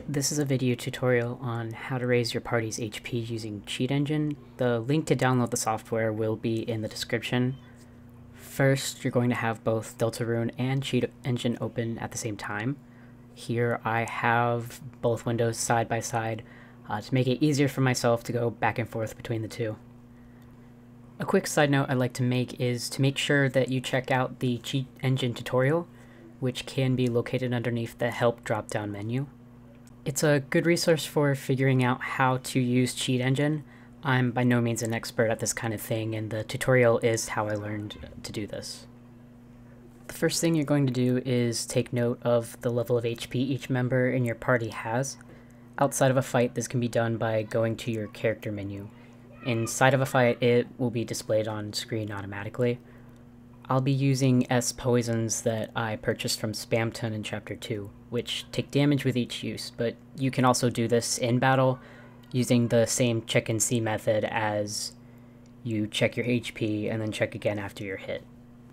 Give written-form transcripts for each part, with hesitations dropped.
This is a video tutorial on how to raise your party's HP using Cheat Engine. The link to download the software will be in the description. First, you're going to have both Deltarune and Cheat Engine open at the same time. Here I have both windows side by side to make it easier for myself to go back and forth between the two. A quick side note I'd like to make is to make sure that you check out the Cheat Engine tutorial, which can be located underneath the Help drop-down menu. It's a good resource for figuring out how to use Cheat Engine. I'm by no means an expert at this kind of thing, and the tutorial is how I learned to do this. The first thing you're going to do is take note of the level of HP each member in your party has. Outside of a fight, this can be done by going to your character menu. Inside of a fight, it will be displayed on screen automatically. I'll be using S poisons that I purchased from Spamton in Chapter 2, which take damage with each use, but you can also do this in battle using the same check and see method as you check your HP and then check again after you're hit.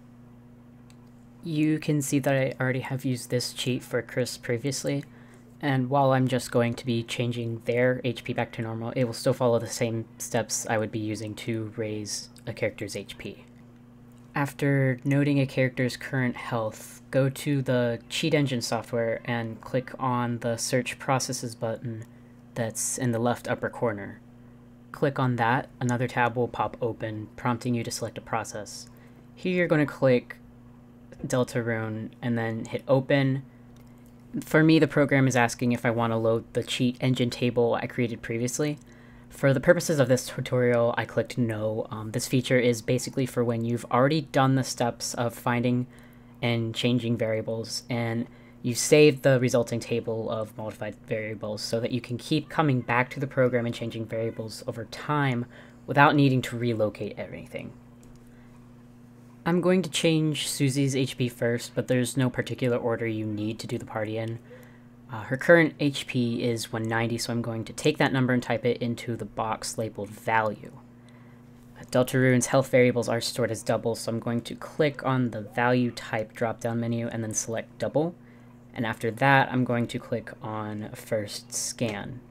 You can see that I already have used this cheat for Chris previously, and while I'm just going to be changing their HP back to normal, it will still follow the same steps I would be using to raise a character's HP. After noting a character's current health, go to the Cheat Engine software and click on the Search Processes button that's in the left upper corner. Click on that, another tab will pop open, prompting you to select a process. Here you're going to click Deltarune and then hit Open. For me, the program is asking if I want to load the Cheat Engine table I created previously. For the purposes of this tutorial, I clicked no. This feature is basically for when you've already done the steps of finding and changing variables, and you've saved the resulting table of modified variables so that you can keep coming back to the program and changing variables over time without needing to relocate everything. I'm going to change Susie's HP first, but there's no particular order you need to do the party in. Her current HP is 190, so I'm going to take that number and type it into the box labeled value. Deltarune's health variables are stored as double, so I'm going to click on the value type drop-down menu and then select double. And after that, I'm going to click on first scan.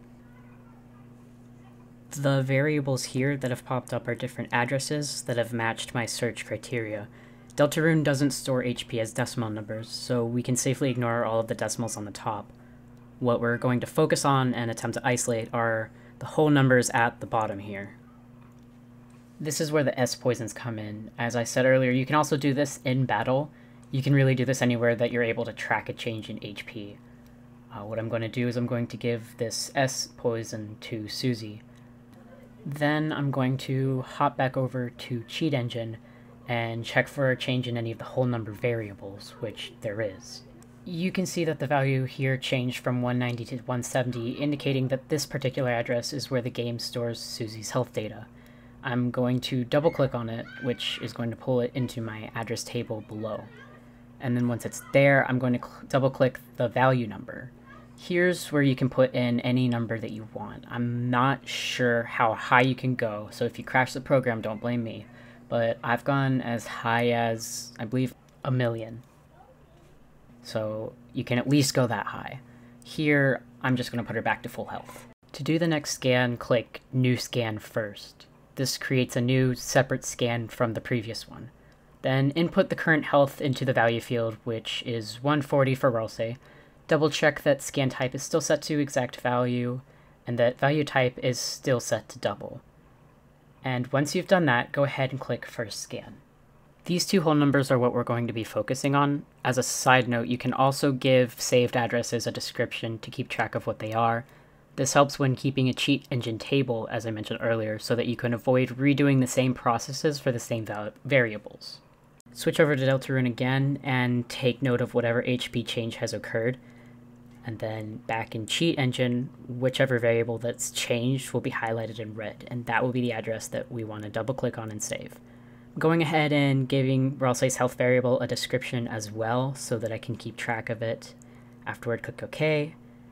The variables here that have popped up are different addresses that have matched my search criteria. Deltarune doesn't store HP as decimal numbers, so we can safely ignore all of the decimals on the top. What we're going to focus on and attempt to isolate are the whole numbers at the bottom here. This is where the S poisons come in. As I said earlier, you can also do this in battle. You can really do this anywhere that you're able to track a change in HP. What I'm going to do is I'm going to give this S poison to Susie. Then I'm going to hop back over to Cheat Engine and check for a change in any of the whole number variables, which there is. You can see that the value here changed from 190 to 170, indicating that this particular address is where the game stores Susie's health data. I'm going to double click on it, which is going to pull it into my address table below. And then once it's there, I'm going to double click the value number. Here's where you can put in any number that you want. I'm not sure how high you can go, so if you crash the program, don't blame me. But I've gone as high as, I believe, 1,000,000. So you can at least go that high. Here, I'm just going to put her back to full health. To do the next scan, click New Scan first. This creates a new separate scan from the previous one. Then input the current health into the value field, which is 140 for Ralsei. Double check that scan type is still set to exact value, and that value type is still set to double. And once you've done that, go ahead and click First Scan. These two whole numbers are what we're going to be focusing on. As a side note, you can also give saved addresses a description to keep track of what they are. This helps when keeping a Cheat Engine table, as I mentioned earlier, so that you can avoid redoing the same processes for the same variables. Switch over to Deltarune again and take note of whatever HP change has occurred. And then back in Cheat Engine, whichever variable that's changed will be highlighted in red, and that will be the address that we want to double click on and save. Going ahead and giving Ralsei's health variable a description as well so that I can keep track of it. Afterward, click OK.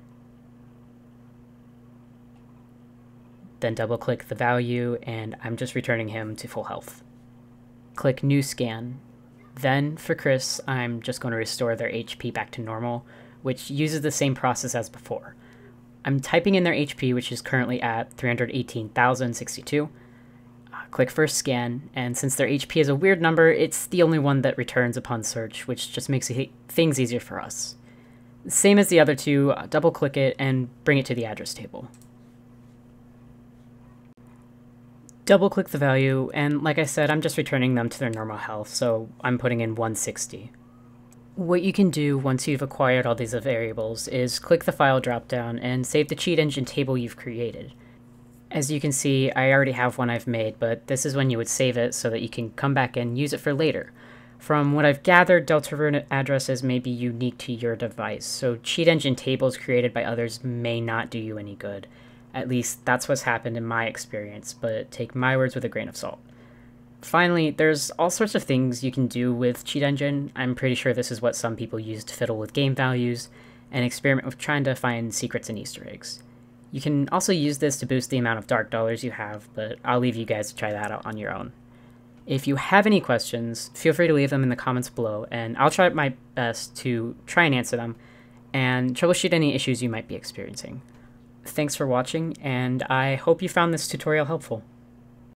Then double click the value, and I'm just returning him to full health. Click New Scan. Then for Chris, I'm just going to restore their HP back to normal, which uses the same process as before. I'm typing in their HP, which is currently at 318,062. Click First Scan, and since their HP is a weird number, it's the only one that returns upon search, which just makes things easier for us. Same as the other two, double-click it and bring it to the address table. Double-click the value, and like I said, I'm just returning them to their normal health, so I'm putting in 160. What you can do once you've acquired all these variables is click the File dropdown and save the cheat engine table you've created. As you can see, I already have one I've made, but this is when you would save it so that you can come back and use it for later. From what I've gathered, Deltarune addresses may be unique to your device, so cheat engine tables created by others may not do you any good. At least that's what's happened in my experience, but take my words with a grain of salt. Finally, there's all sorts of things you can do with cheat engine. I'm pretty sure this is what some people use to fiddle with game values and experiment with trying to find secrets and Easter eggs. You can also use this to boost the amount of dark dollars you have, but I'll leave you guys to try that out on your own. If you have any questions, feel free to leave them in the comments below, and I'll try my best to try and answer them and troubleshoot any issues you might be experiencing. Thanks for watching, and I hope you found this tutorial helpful.